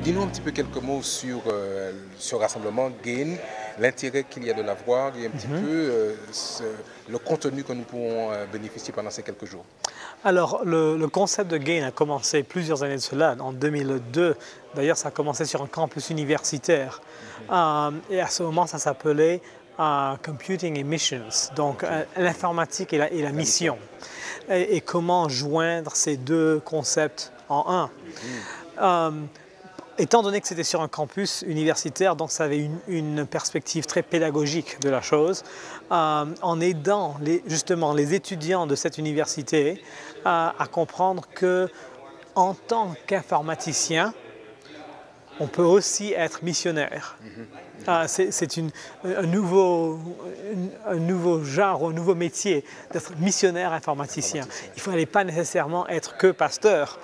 Dis-nous un petit peu quelques mots sur ce rassemblement GAIN, l'intérêt qu'il y a de l'avoir et un petit peu le contenu que nous pourrons bénéficier pendant ces quelques jours. Alors, le concept de GAIN a commencé plusieurs années de cela, en 2002. D'ailleurs, ça a commencé sur un campus universitaire. Et à ce moment, ça s'appelait Computing and Missions, donc l'informatique et la mission. Et comment joindre ces deux concepts en un. Étant donné que c'était sur un campus universitaire, donc ça avait une perspective très pédagogique de la chose, en aidant justement les étudiants de cette université à comprendre que en tant qu'informaticien, on peut aussi être missionnaire. C'est un nouveau genre, un nouveau métier d'être missionnaire informaticien. Il ne fallait pas nécessairement être que pasteur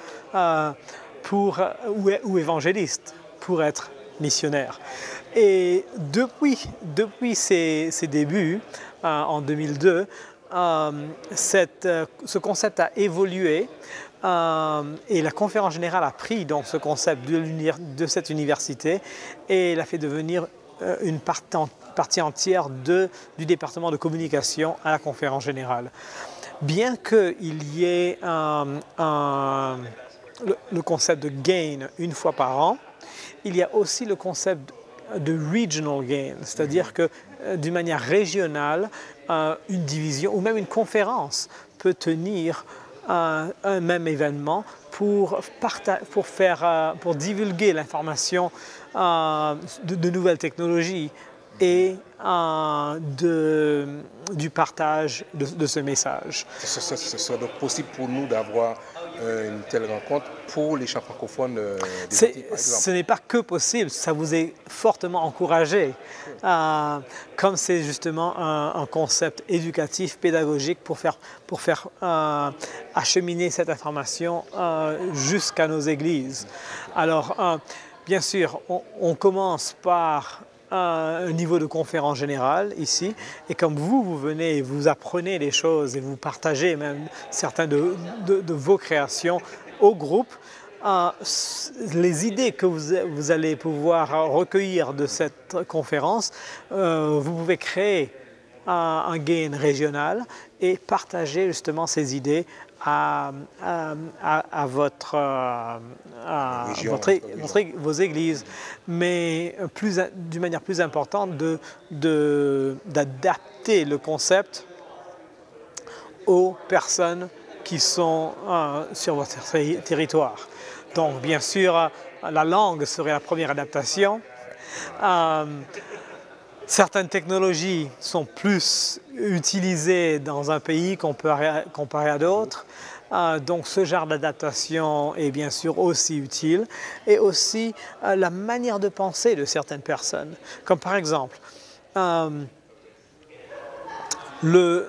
ou évangéliste pour être missionnaire. Et depuis ses débuts, en 2002, ce concept a évolué et la conférence générale a pris donc ce concept de cette université et l'a fait devenir une partie entière du département de communication à la conférence générale. Bien qu'il y ait le concept de GAIN une fois par an, il y a aussi le concept de regional GAIN, c'est-à-dire que d'une manière régionale, une division ou même une conférence peut tenir un même événement pour divulguer l'information de nouvelles technologies et du partage de ce message. Ce serait donc possible pour nous d'avoir une telle rencontre pour les champs francophones des Antilles, par exemple. Ce n'est pas que possible, ça vous est fortement encouragé. Comme c'est justement un concept éducatif, pédagogique pour faire acheminer cette information jusqu'à nos églises. Alors, bien sûr, on commence par un niveau de conférence générale ici, et comme vous venez et vous apprenez les choses et vous partagez même certaines de vos créations au groupe, les idées que vous allez pouvoir recueillir de cette conférence, vous pouvez créer un GAIN régional et partager justement ces idées à vos églises, mais d'une manière plus importante d'adapter le concept aux personnes qui sont sur votre territoire. Donc bien sûr, la langue serait la première adaptation. Certaines technologies sont plus utilisées dans un pays comparé à d'autres. Donc ce genre d'adaptation est bien sûr aussi utile. Et aussi la manière de penser de certaines personnes. Comme par exemple, le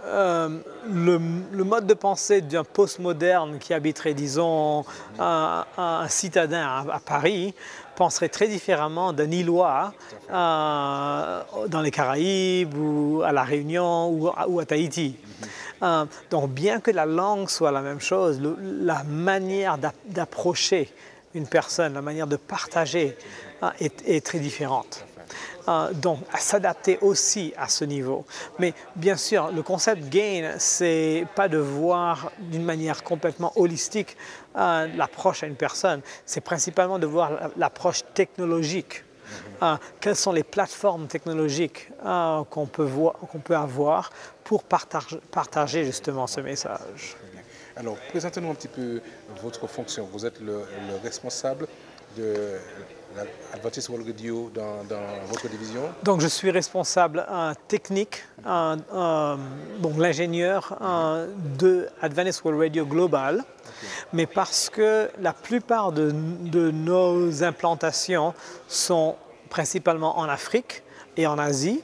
mode de pensée d'un postmoderne qui habiterait, disons, un citadin à Paris penserait très différemment d'un Îlois dans les Caraïbes ou à La Réunion ou à Tahiti. Donc bien que la langue soit la même chose, la manière d'approcher une personne, la manière de partager est très différente. Donc à s'adapter aussi à ce niveau. Mais bien sûr, le concept GAIN, c'est pas de voir d'une manière complètement holistique l'approche à une personne, c'est principalement de voir l'approche technologique. Quelles sont les plateformes technologiques qu'on peut avoir pour partager justement ce message. Alors, présentez-nous un petit peu votre fonction. Vous êtes le responsable de l'Adventist World Radio dans votre division. Donc, je suis responsable technique, l'ingénieur de Adventist World Radio Global. Mais parce que la plupart de nos implantations sont principalement en Afrique et en Asie,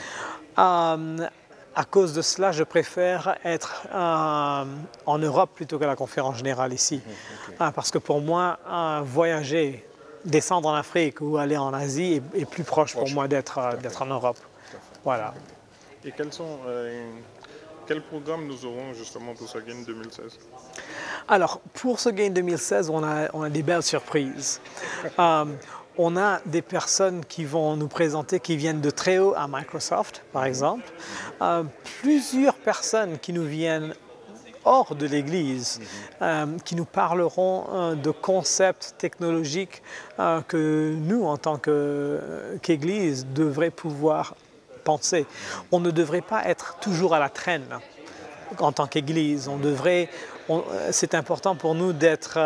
à cause de cela, je préfère être en Europe plutôt que la conférence générale ici. Parce que pour moi, voyager, descendre en Afrique ou aller en Asie est plus proche pour moi d'être en Europe. Voilà. Et quels programmes nous aurons justement pour ce GAIN 2016? Alors, pour ce Gain 2016, on a des belles surprises. On a des personnes qui vont nous présenter, qui viennent de très haut à Microsoft, par exemple. Plusieurs personnes qui nous viennent hors de l'Église, qui nous parleront de concepts technologiques que nous, en tant qu'Église, devrions pouvoir penser. On ne devrait pas être toujours à la traîne en tant qu'Église. C'est important pour nous d'être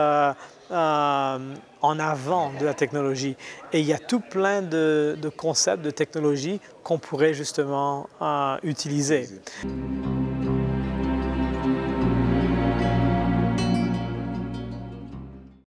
en avant de la technologie. Et il y a tout plein de concepts de technologie qu'on pourrait justement utiliser.